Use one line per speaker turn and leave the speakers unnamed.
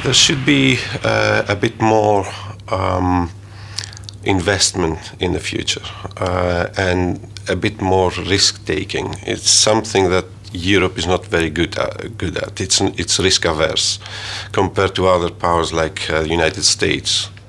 There should be a bit more investment in the future and a bit more risk-taking. It's something that Europe is not very good at. It's risk-averse compared to other powers like the United States.